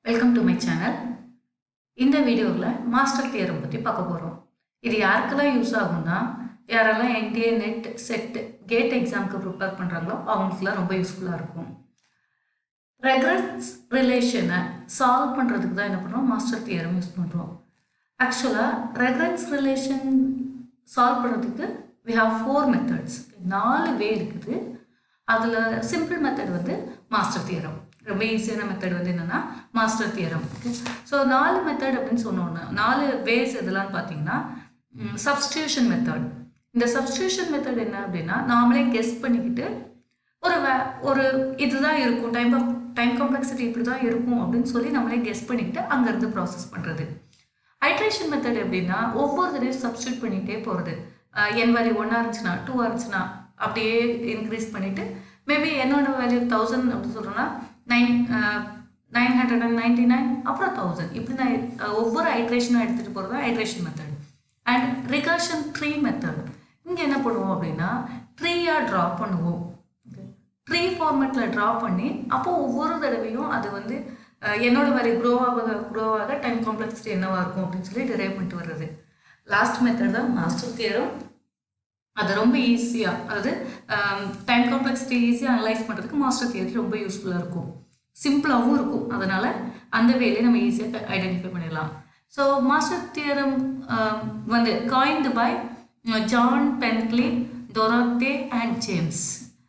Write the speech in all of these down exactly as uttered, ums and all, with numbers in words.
Welcome to my channel. இந்த வீடியோவில் master theorem பற்றி பார்க்க போகிறோம். இது யாருக்கெல்லாம் யூஸ் ஆகும்னா யாரெல்லாம் N D A NET SET GATE எக்ஸாமுக்கு ப்ரிப்பேர் பண்ணுறாங்களோ அவங்களுக்குலாம் ரொம்ப யூஸ்ஃபுல்லாக இருக்கும். ரெக்ரன்ஸ் ரிலேஷனை சால்வ் பண்ணுறதுக்கு தான் என்ன பண்ணுறோம், மாஸ்டர் தியரம் யூஸ் பண்ணுறோம். ஆக்சுவலாக ரெக்ரன்ஸ் ரிலேஷன் சால்வ் பண்ணுறதுக்கு we have four methods. நாலு வே இருக்குது. அதில் சிம்பிள் மெத்தட் வந்து மாஸ்டர் தியரம். ரொம்ப ஈஸியான மெத்தட் வந்து என்னென்னா மாஸ்டர் தியரம். ஓகே, ஸோ நாலு மெத்தட் அப்படின்னு சொன்னோன்னா நாலு வேஸ் எதெல்லாம் பார்த்தீங்கன்னா சப்ஸ்டியூஷன் மெத்தட். இந்த சப்ஸ்டியூஷன் மெத்தட் என்ன அப்படின்னா நாமளே கெஸ் பண்ணிக்கிட்டு ஒரு வே ஒரு இதுதான் இருக்கும், டைம் ஆஃப் டைம் காம்ப்ளெக்சிட்டி இப்படி தான் இருக்கும் அப்படின்னு சொல்லி நம்மளே கெஸ் பண்ணிக்கிட்டு அங்கேருந்து ப்ராசஸ் பண்ணுறது. ஐட்ரேஷன் மெத்தட் எப்படின்னா ஒவ்வொரு தடவையும் சப்ஸ்டியூட் பண்ணிகிட்டே போகிறது. என் வேல்யூ ஒன்னாக இருந்துச்சுன்னா டூவாக இருந்துச்சுன்னா அப்படியே இன்க்ரீஸ் பண்ணிவிட்டு மேபி என்னோட வேல்யூ தௌசண்ட் அப்படின்னு சொல்கிறோன்னா nine nine hundred and ninety nine அப்புறம் தௌசண்ட் இப்படி நான் ஒவ்வொரு ஐட்ரேஷனும் எடுத்துகிட்டு போகிறது தான் iteration method. And recursion tree method. இங்கே என்ன பண்ணுவோம் அப்படின்னா ட்ரீயாக ட்ரா பண்ணுவோம். ட்ரீ ஃபார்மேட்டில் ட்ரா பண்ணி அப்போது ஒவ்வொரு தடவையும் அது வந்து என்னோட வேல்யூ க்ரோ ஆக க்ரோ ஆக டைம் காம்ப்ளெக்சிட்டி என்னவாக இருக்கும் அப்படின்னு சொல்லி டிரைவ் பண்ணிட்டு வர்றது. லாஸ்ட் மெத்தட் தான் மாஸ்டர் தியரம். அது ரொம்ப ஈஸியாக, அதாவது டைம் காம்ப்ளெக்சிட்டி ஈஸியாக அனலைஸ் பண்ணுறதுக்கு மாஸ்டர் தியரி ரொம்ப யூஸ்ஃபுல்லாக இருக்கும், சிம்பிளாகவும் இருக்கும். அதனால் அந்த வேலையை நம்ம ஈஸியாக ஐடென்டிஃபை பண்ணிடலாம். ஸோ மாஸ்டர் தியரம் வந்து coined by John Bentley, Dorothy and James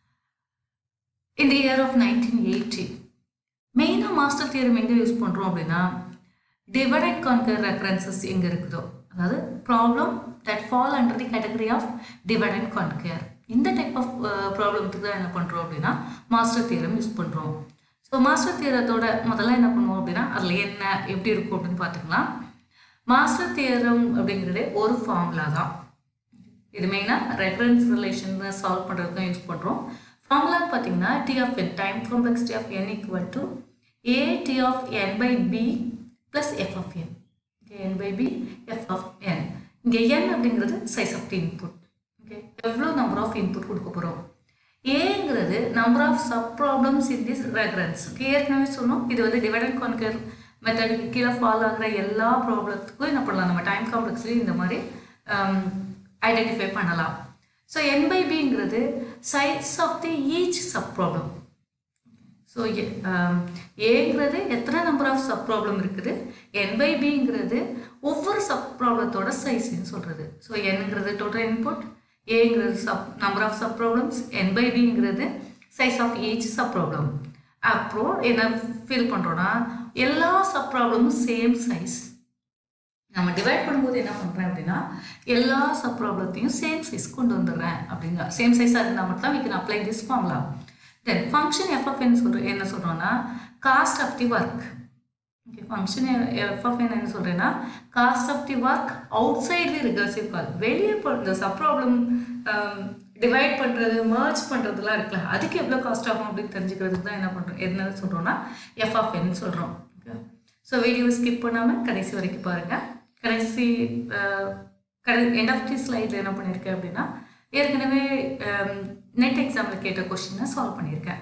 in the year of nineteen eighty. மெயினாக மாஸ்டர் தியரம் எங்கே யூஸ் பண்ணுறோம் அப்படின்னா டிவைட் அண்ட் கான்கர் ரெஃபரன்சஸ் எங்கே இருக்குதோ, அதாவது problem that fall under the category of divide and conquer, இந்த type of ப்ராப்ளம்த்துக்கு தான் என்ன பண்ணுறோம் அப்படின்னா மாஸ்டர் தியரம் யூஸ் பண்ணுறோம். ஸோ மாஸ்டர் தியரத்தோட முதல்ல என்ன பண்ணுவோம் அப்படின்னா அதில் என்ன எப்படி இருக்கும் அப்படின்னு பார்த்துக்கலாம். மாஸ்டர் தியரம் அப்படிங்கிறது ஒரு ஃபார்முலா தான். இது மெயினாக ரெஃபரன்ஸ் ரிலேஷன் சால்வ் பண்ணுறதுக்கு தான் யூஸ் பண்ணுறோம். ஃபார்முலான்னு பார்த்தீங்கன்னா T of N, time complexity of N equal to A T of N by B plus F of N. Okay, N by B F of N. இங்கே N அப்படிங்கிறது size of the input. Okay, எவ்வளோ number of input கொடுக்க போகிறோம். ஏங்கிறது number of sub problems in this reference. Okay, ஏற்கனவே சொன்னோம் இது வந்து டிவைட் அண்ட் கான்கர் மெத்தடுக்கு கீழே ஃபாலோ ஆகிற எல்லா ப்ராப்ளத்துக்கும் என்ன பண்ணலாம், நம்ம டைம் காம்ப்ளெக்ஸில் இந்த மாதிரி ஐடென்டிஃபை பண்ணலாம். ஸோ என் பை பிங்கிறது size of the each sub problem. So ஏங்கிறது எத்தனை நம்பர் ஆஃப் சப் ப்ராப்ளம் இருக்குது, என் பை பிங்கிறது ஒவ்வொரு சப் ப்ராப்ளத்தோட சைஸ்ன்னு சொல்கிறது. ஸோ என்னங்கிறது டோட்டல் இன்புட், ஏங்கிறது sub number of sub problems, n by பிங்கிறது size of each sub problem. அப்புறம் என்ன ஃபீல் பண்ணுறோன்னா எல்லா சப் ப்ராப்ளமும் சேம் சைஸ். நம்ம டிவைட் பண்ணும்போது என்ன பண்ணுறேன் அப்படின்னா எல்லா சப் ப்ராப்ளத்தையும் சேம் சைஸ் கொண்டு வந்துடுறேன் அப்படிங்க. சேம் சைஸாக இருந்தால் மட்டும் தான் we can apply this formula. Then function f of n சொல்கிற என்ன சொல்கிறோன்னா cost of the work. Okay, function f of n என்ன சொல்கிறேன்னா cost of the work outside the recursive call. வெளியே போ இந்த சப் ப்ராப்ளம் டிவைட் பண்ணுறது merge பண்ணுறதுலாம் இருக்குல்ல, அதுக்கு எவ்வளோ காஸ்ட் ஆகும் அப்படின்னு தெரிஞ்சுக்கிறதுக்கு தான் என்ன பண்ணுறோம் என்ன சொல்கிறோன்னா எஃப் ஆஃப் என் சொல்கிறோம். ஓகே, ஸோ வீடியோவை ஸ்கிப் பண்ணாமல் கடைசி வரைக்கும் பாருங்கள். கடைசி கடை எண்ட் ஆஃப் தி ஸ்லைடில் என்ன பண்ணியிருக்கேன் அப்படின்னா ஏற்கனவே நெட் எக்ஸாமில் கேட்ட கொஸ்டினை சால்வ் பண்ணியிருக்கேன்.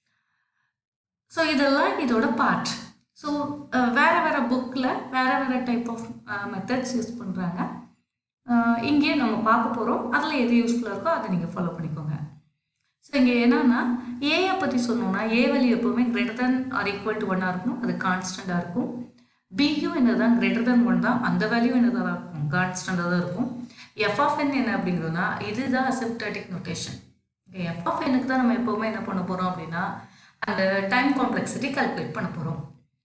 ஸோ இதெல்லாம் இதோட பார்ட். ஸோ வேறு வேறு புக்கில் வேறு வேறு டைப் ஆஃப் மெத்தட்ஸ் யூஸ் பண்ணுறாங்க. இங்கேயே நம்ம பார்க்க போகிறோம், அதில் எது யூஸ்ஃபுல்லாக இருக்கோ அதை நீங்கள் ஃபாலோ பண்ணிக்கோங்க. ஸோ இங்கே என்னன்னா ஏயை பற்றி சொன்னோன்னா ஏ வேல்யூ எப்போவுமே greater than or equal to ஒன்னாக இருக்கும், அது கான்ஸ்டண்ட்டாக இருக்கும். பியும் என்னதான் கிரேட்டர் தேன் ஒன் தான், அந்த வேல்யூ என்னதான் இருக்கும், கான்ஸ்டண்டாக தான் இருக்கும். எஃப் ஆஃப் என் என்ன அப்படிங்கிறதுனா இதுதான் asymptotic notation. Okay, f of எனுக்கு தான் நம்ம எப்போவுமே என்ன பண்ண போகிறோம் அப்படின்னா அந்த டைம் காம்ப்ளெக்சிட்டி கால்குலேட் பண்ண போகிறோம்.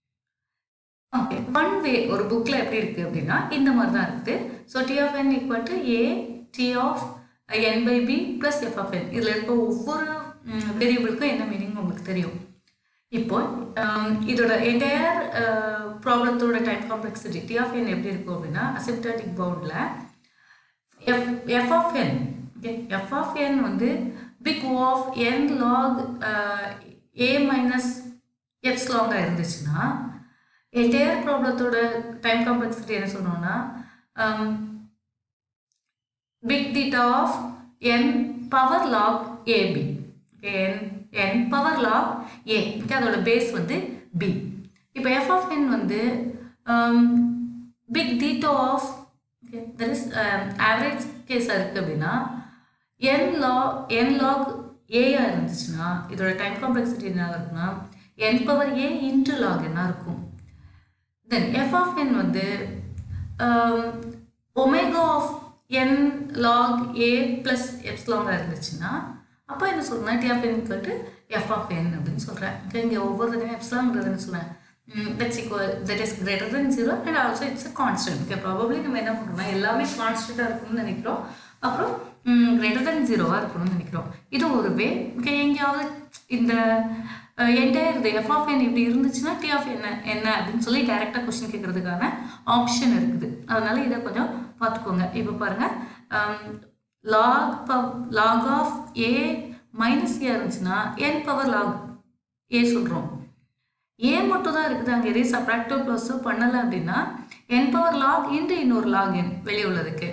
ஓகே, ஒன் வே ஒரு புக்கில் எப்படி இருக்குது அப்படின்னா இந்த மாதிரி தான் இருக்குது. So T of N equal to A T of N by B plus F of n. இதில் இருக்க ஒவ்வொரு வேரியபிளுக்கும் என்ன மீனிங் உங்களுக்கு தெரியும். இப்போ இதோட என்டையர் ப்ராப்ளத்தோட time complexity T of n எப்படி இருக்கும் அப்படின்னா அசிம்ப்டாட்டிக் பவுண்டில் f f of n f of n வந்து big O of n log a minus x லாங்காக இருந்துச்சுன்னா என்டையர் ப்ராப்ளத்தோட டைம் காம்ப்ளெக்சிட்டி என்ன சொன்னோம்னா big theta of n power log a b. N n power log a, அதோட base வந்து b. இப்போ f of n வந்து big theta of that is average கேஸாக இருக்குது அப்படின்னா n log n log ஏயா இருந்துச்சுன்னா இதோட டைம் காம்ப்ளெக்சிட்டி என்ன இருக்குன்னா n power a into log என்ன இருக்கும். தென் f of n வந்து omega of n log a plus எப்சிலாங்காக இருந்துச்சுன்னா அப்போ என்ன சொல்கிறேன்னா t of n equal to f of n அப்படின்னு சொல்கிறேன். இங்கே ஒவ்வொரு தடவையும் எப்சிலாங்கிறதுன்னு சொல்லுவேன். that's equal that is greater than zero and also it's a constant. Okay, probably நம்ம என்ன பண்ணுறோம்னா எல்லாமே கான்ஸ்டண்ட்டாக இருக்கணும்னு நினைக்கிறோம், அப்புறம் greater than ஜீரோவாக இருக்கணும்னு நினைக்கிறோம். இது ஒரு வே. ஓகே, எங்கேயாவது இந்த என்டையர் இது எஃப் ஆஃப் என் இப்படி இருந்துச்சுன்னா டி ஆஃப் என்ன என்ன அப்படின்னு சொல்லி டைரெக்டாக கொஸ்டின் கேட்கறதுக்கான ஆப்ஷன் இருக்குது. அதனால இதை கொஞ்சம் பார்த்துக்கோங்க. இப்போ பாருங்கள், லாக் பவ் log of a minus a இருந்துச்சுன்னா என் பவர் லாக் ஏ சொல்கிறோம். ஏ மட்டும் தான் இருக்குது, அங்கே எதையும் சப்ராக்டிவ் ப்ளஸோ பண்ணலை அப்படின்னா என் பவர் லாக் இன்ட்டு இன்னொரு லாக் என் வெளியே உள்ளதுக்கு.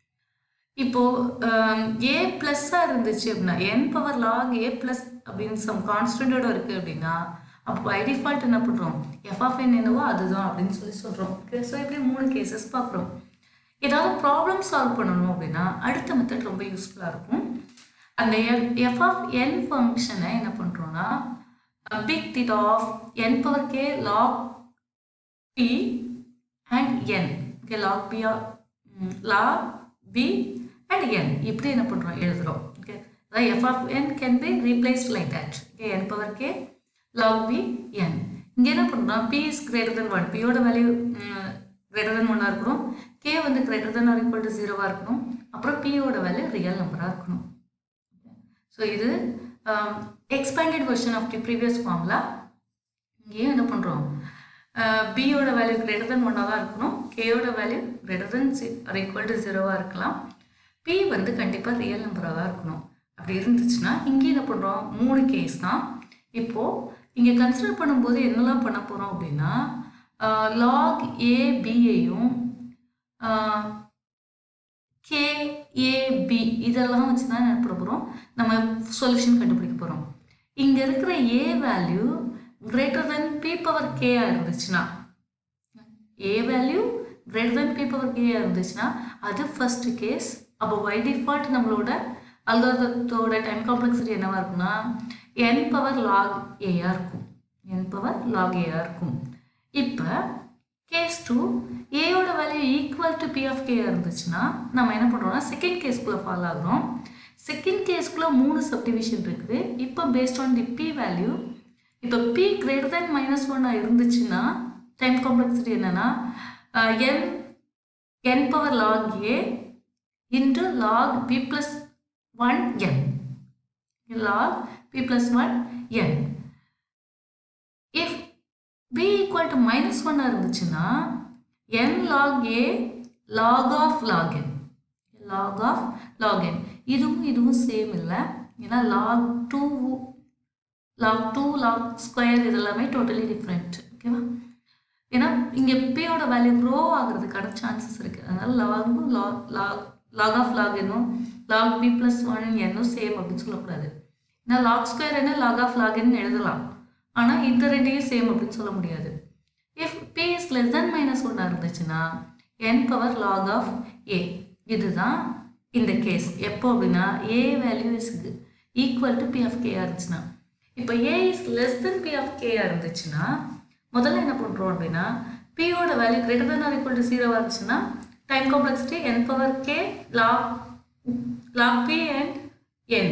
இப்போது ஏ ப்ளஸ்ஸாக இருந்துச்சு அப்படின்னா n power log a plus அப்படின்னு சம் கான்ஸ்டன்டோட இருக்குது அப்படின்னா அப்போ பை டிஃபால்ட் என்ன பண்ணுறோம், எஃப் ஆஃப் என் என்னவோ அதுதான் அப்படின்னு சொல்லி சொல்கிறோம். ஓகே, ஸோ இப்படி மூணு கேசஸ் பார்க்குறோம். ஏதாவது ப்ராப்ளம் சால்வ் பண்ணணும் அப்படின்னா அடுத்த மெத்தட் ரொம்ப யூஸ்ஃபுல்லாக இருக்கும். அந்த எஃப் ஆஃப் என் ஃபங்க்ஷனை என்ன பண்ணுறோன்னா big theta of n power k log p and n. Okay, log p log p and n இப்படி என்ன பண்ணுறோம் எழுதுகிறோம். ஓகே, அதாவது f of n can be replaced like that. Okay, n power k log b n. இங்கே என்ன பண்ணுறோம், p is greater than one, p யோட value greater than ஒன்னாக இருக்கணும், k வந்து greater than or equal to ஜீரோவாக இருக்கணும், அப்புறம் p யோட வேல்யூ ரியல் நம்பராக இருக்கணும். ஸோ இது expanded version of the previous formula. இங்கே என்ன பண்ணுறோம், b யோட வேல்யூ greater than ஒன்னாக தான் இருக்கணும், k யோட value greater than or equal to ஜீரோவாக இருக்கலாம், p வந்து கண்டிப்பாக ரியல் நம்பராக தான் இருக்கணும். அப்படி இருந்துச்சுன்னா இங்கே என்ன பண்ணுறோம், மூணு கேஸ் தான். இப்போது இங்கே கன்சிடர் பண்ணும்போது என்னெல்லாம் பண்ண போகிறோம் அப்படின்னா லாக் ஏபியையும் கேஏபி இதெல்லாம் வச்சு தான் என்ன பண்ண போகிறோம், நம்ம சொல்யூஷன் கண்டுபிடிக்க போகிறோம். இங்கே இருக்கிற a value greater than b power கேஆ இருந்துச்சுன்னா, a value greater than b power கேஆ இருந்துச்சுன்னா அது ஃபர்ஸ்ட் கேஸ். அப்போ பை டிஃபால்ட் நம்மளோட அல்காரிதத்தோட டைம் காம்ப்ளெக்சிட்டி என்னவா இருக்குன்னா n பவர் லாக் ஏயா இருக்கும், n பவர் லாக் ஏயா இருக்கும். இப்போ கேஸ் டூ ஏயோட value equal to b of கேயா இருந்துச்சுன்னா நம்ம என்ன பண்ணுறோம்னா செகண்ட் கேஸ்க்குள்ளே ஃபாலோ ஆகிறோம். செகண்ட் கேஸ்க்குள்ளே மூணு சப்டிவிஷன் இருக்குது. இப்போ based on the p value, இப்போ பி கிரேட்டர் தென் மைனஸ் ஒன்னாக இருந்துச்சுன்னா டைம் காம்ப்ளெக்சிட்டி என்னன்னா n n power log a into log p plus one n, log p plus one n. If b equal to minus one இருந்துச்சுன்னா n log a log of log n, log of log n. இதுவும் இதுவும் same இல்லை, ஏன்னா log two log two log square இதெல்லாமே totally different. ஓகேவா, ஏன்னா இங்கே பியோட வேல்யூ க்ரோ ஆகிறதுக்கான சான்சஸ் இருக்குது. அதனால லாகும் log log log of log என்னும் log b plus one என்னும் சேம் அப்படின்னு சொல்லக்கூடாது. ஏன்னா log ஸ்கொயர் என்ன log of log n எழுதலாம், ஆனால் இந்த ரெண்டையும் சேம் அப்படின்னு சொல்ல முடியாது. If p is less than minus ஒன்னாக இருந்துச்சுன்னா n power log of a, இதுதான் இந்த கேஸ். எப்போ அப்படின்னா a value is equal to p of k இருந்துச்சுன்னா. இப்போ a is less than p of k இருந்துச்சுன்னா முதல்ல என்ன பண்ணுறோம் அப்படின்னா p யோட value greater than or equal to ஜீரோவாக இருந்துச்சுன்னா time complexity n power k log log p and n.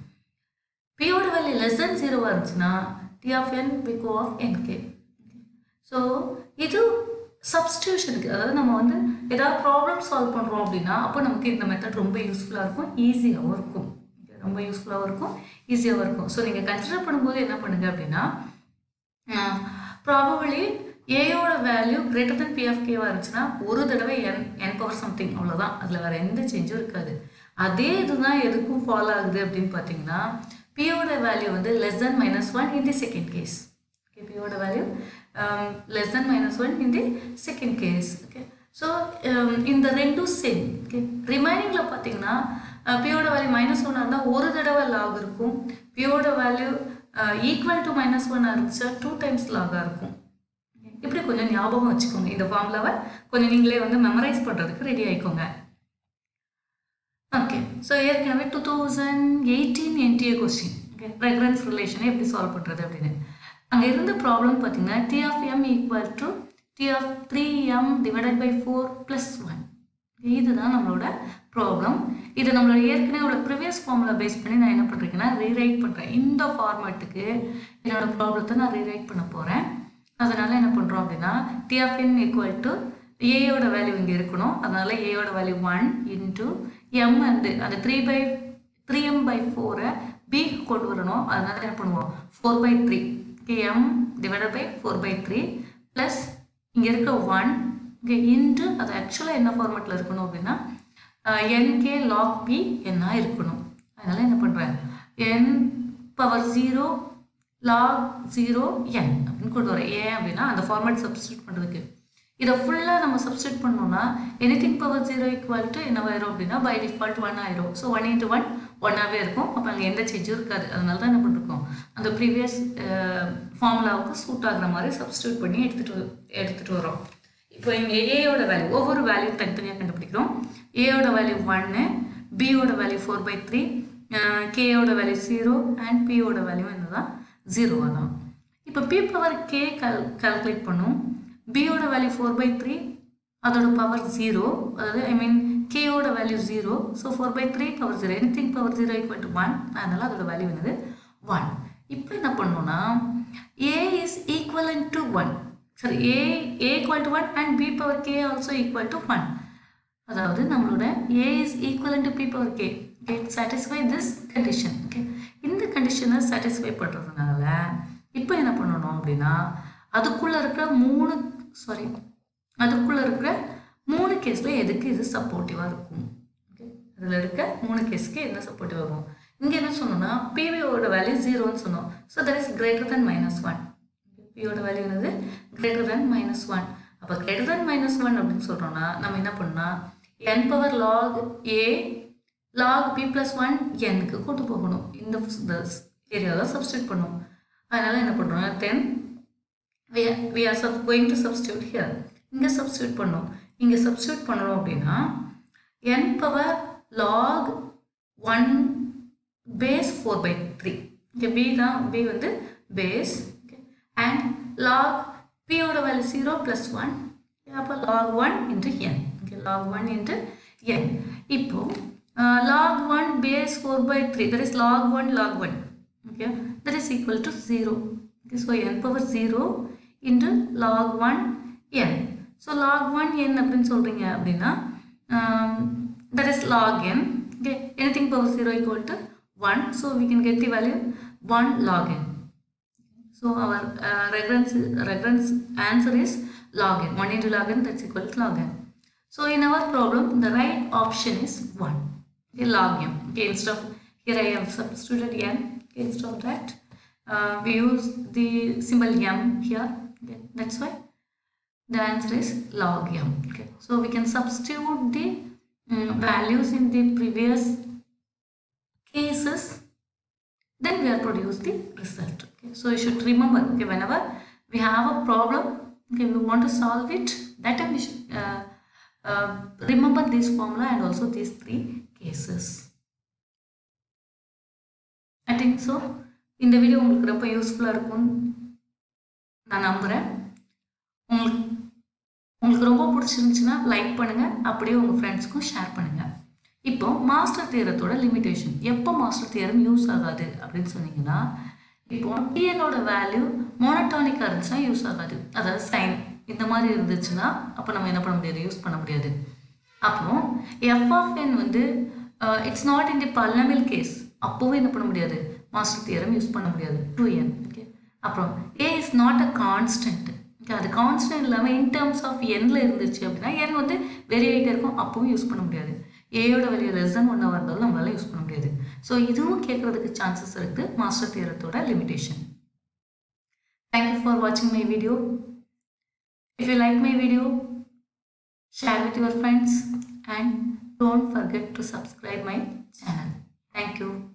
p ஓட வேல்யூ less than zero இருந்துச்சுன்னா t of n big O of nk. So இது சப்ஸ்டியூஷனுக்கு, அதாவது நம்ம வந்து ஏதாவது ப்ராப்ளம் சால்வ் பண்ணுறோம் அப்படின்னா அப்போ நமக்கு இந்த மெத்தட் ரொம்ப யூஸ்ஃபுல்லாக இருக்கும், ஈஸியாகவும் இருக்கும், ரொம்ப யூஸ்ஃபுல்லாகவும் இருக்கும், ஈஸியாகவும் இருக்கும். ஸோ நீங்கள் கன்சிடர் பண்ணும்போது என்ன பண்ணுங்க அப்படின்னா ப்ராபபிளி ஏயோட value greater than b of கேவாக இருந்துச்சுன்னா ஒரு தடவை என் என் பவர் சம்திங் அவ்வளோதான், அதில் வேறு எந்த சேஞ்சும் இருக்காது. அதே இதுதான் எதுக்கும் ஃபாலோ ஆகுது அப்படின்னு பார்த்தீங்கன்னா பியோட வேல்யூ வந்து less than minus one in the second case. Okay, பியோட value less than minus one in the second case. Okay, so இந்த ரெண்டும் சேம். ஓகே, ரிமைனிங்கில் பார்த்தீங்கன்னா பியோட வேல்யூ மைனஸ் ஒன்னாக இருந்தால் ஒரு தடவை லாக் இருக்கும், பியோட வேல்யூ ஈக்குவல் டு மைனஸ் ஒன்னாக இருந்துச்சா டூ டைம்ஸ் லாகாக இருக்கும். கொஞ்சம் ஞாபகம் வச்சுக்கோங்க. இந்த ஃபார்முலாவை கொஞ்சம் நீங்களே வந்து மெமரைஸ் பண்ணுறதுக்கு ரெடி ஆகிக்கோங்க. ஓகே, ஸோ ஏற்கனவே two thousand eighteen NDA question okay reference ரிலேஷனை எப்படி சால்வ் பண்ணுறது அப்படின்னு அங்கே இருந்த ப்ராப்ளம் பார்த்தீங்கன்னா T of m equal to T of three m divided by four plus one. இதுதான் நம்மளோட ப்ராப்ளம். இதை நம்மளோட ஏற்கனவே உள்ள ப்ரீவியஸ் ஃபார்முலா பேஸ் பண்ணி நான் என்ன பண்ணுறேன்னா ரீரைட் பண்ணுறேன். இந்த ஃபார்மேட்டுக்கு என்னோட ப்ராப்ளத்தை நான் ரீரைட் பண்ண போகிறேன். அதனால் என்ன பண்ணுறோம் அப்படின்னா T of N equal to ஏயோட வேல்யூ இங்கே இருக்கணும். அதனால் ஏயோட வேல்யூ ஒன் இன்ட்டு எம் வந்து அந்த three by three m by ஃபோரை பி கொண்டு வரணும். அதனால என்ன பண்ணுவோம் four by three m divided by four by three plus இங்கே இருக்க ஒன் இங்கே இன்ட்டு அது ஆக்சுவலாக என்ன ஃபார்மேட்டில் இருக்கணும் அப்படின்னா என்கே லாக் பி என்ன இருக்கணும். அதனால் என்ன பண்ணுறேன் n power zero log zero n அப்படின்னு கொண்டு வரேன். ஏன் அப்படின்னா அந்த ஃபார்மேட் சப்ஸ்டியூட் பண்ணுறதுக்கு. இதை ஃபுல்லாக நம்ம சப்ஸ்டியூட் பண்ணோம்னா anything power zero equal to என்னவாயிரும் அப்படின்னா பை டிஃபால்ட் ஒன் ஆயிரும். ஸோ ஒன் இன்ட்டு ஒன் ஒன்னாகவே இருக்கும். அப்போ அங்கே எந்த சேஞ்சும் இருக்காது. அதனால தான் என்ன பண்ணிருக்கோம் அந்த ப்ரீவியஸ் ஃபார்முலாவுக்கு சூட் ஆகுற மாதிரி சப்ஸ்டியூட் பண்ணி எடுத்துகிட்டு எடுத்துகிட்டு வரோம். இப்போ இங்கே ஏயோட வேல்யூ ஒவ்வொரு வேல்யூ தனித்தனியாக கண்டுபிடிக்கிறோம். ஏயோட வேல்யூ ஒன்று, பியோட வேல்யூ ஃபோர் பை த்ரீ, கேயோட வேல்யூ ஜீரோ அண்ட் பியோட வேல்யூ என்னதான் ஜீரோவாக தான். இப்போ பி பவர் கே கல் கால்குலேட் பண்ணும். பியோட வேல்யூ ஃபோர் பை த்ரீ அதோட பவர் ஜீரோ, அதாவது ஐ மீன் கேயோட value zero. So four by three power zero anything power zero equal to one. அதனால் அதோட வேல்யூ என்னது ஒன். இப்போ என்ன பண்ணோம்னா a is equivalent to one. சரி a a equal to one and B power k also equal to one. அதாவது நம்மளோட a is equivalent to b power k it satisfy this condition. Okay, இந்த கண்டிஷனை satisfy பண்ணுறதுனால இப்போ என்ன பண்ணணும் அப்படின்னா அதுக்குள்ளே இருக்கிற மூணு சாரி அதுக்குள்ளே இருக்கிற மூணு கேஸில் எதுக்கு இது சப்போர்ட்டிவாக இருக்கும். ஓகே, அதில் இருக்க மூணு கேஸுக்கு என்ன சப்போர்ட்டிவாக இருக்கும். இங்கே என்ன சொன்னோம்னா பிவியோட வேல்யூ ஜீரோன்னு சொன்னோம். So that is greater than minus one. பியோட வேல்யூ என்னது கிரேட்டர் தென் மைனஸ் ஒன். அப்போ கிரேட்டர் தென் மைனஸ் ஒன் அப்படின்னு சொல்கிறோம்னா நம்ம என்ன பண்ணால் n power log a log b plus one எனுக்கு கொண்டு போகணும். இந்த ஏரியாவில் சப்ஸ்டியூட் பண்ணும். அதனால் என்ன பண்ணுறோம்னா தென் we are, we are sub going to substitute here. இங்கே substitute பண்ணோம். இங்கே substitute பண்ணணும் அப்படின்னா n power log one base four by three. இங்கே b தான், b வந்து base okay. and log p ஓட வேல்யூ zero plus one. அப்போ log one into n. Okay, log one into n. இப்போ uh, log one base four by three, that is log one log one. Okay, that is equal to zero. Okay, so n power zero into log one n. So log one n அப்படின்னு சொல்றீங்க அப்படின்னா um, that is log n. Okay, anything power zero equal to one. So we can get the value one log n. So our uh, recurrence, recurrence answer is log n. one into log n, that's equal to log n. So in our problem the right option is one. Okay, log m. Okay, instead of here I have substituted n. Okay, instead of that uh, we use the symbol m here. Okay, that's why the answer is log m. Okay, so we can substitute the um, values in the previous cases, then we are produce the result. Okay, so you should remember, okay, whenever we have a problem, okay, we want to solve it, that time we should uh, uh, remember this formula and also these three cases. I think so. In the video உங்களுக்கு ரொம்ப யூஸ்ஃபுல்லாக இருக்கும் நான் நம்புகிறேன். உங்களுக்கு உங்களுக்கு ரொம்ப பிடிச்சிருந்துச்சுன்னா லைக் பண்ணுங்கள், அப்படியே உங்கள் ஃப்ரெண்ட்ஸ்க்கும் ஷேர் பண்ணுங்கள். இப்போ மாஸ்டர் தியரத்தோட லிமிட்டேஷன், எப்போ மாஸ்டர் தியரம் யூஸ் ஆகாது அப்படின்னு சொன்னீங்கன்னா இப்போ டிஎனோட வேல்யூ மோனோட்டானிக்காக இருந்துச்சுன்னா யூஸ் ஆகாது. அதாவது சைன் இந்த மாதிரி இருந்துச்சுன்னா அப்போ நம்ம என்ன பண்ண முடியாது, யூஸ் பண்ண முடியாது. அப்புறம் எஃப் ஆஃப் என் வந்து it's not in the polynomial case, அப்போவும் என்ன பண்ண முடியாது, மாஸ்டர் தியரம் யூஸ் பண்ண முடியாது. Two n. ஓகே, அப்புறம் a is not a constant. Okay, அது கான்ஸ்டன்ட் இல்லாமல் இன் டேர்ம்ஸ் ஆஃப் என்ல இருந்துச்சு அப்படின்னா என் வந்து வெரி ஆகிட்டே இருக்கும், அப்பவும் யூஸ் பண்ண முடியாது. ஏயோட value less than one hour இருந்தாலும் நம்மளால யூஸ் பண்ண முடியாது. ஸோ இதுவும் கேட்கறதுக்கு சான்சஸ் இருக்குது மாஸ்டர் தியரத்தோட லிமிட்டேஷன். தேங்க்யூ ஃபார் வாட்சிங் my video. If you like my video, share with your friends and don't forget to subscribe my channel. Thank you.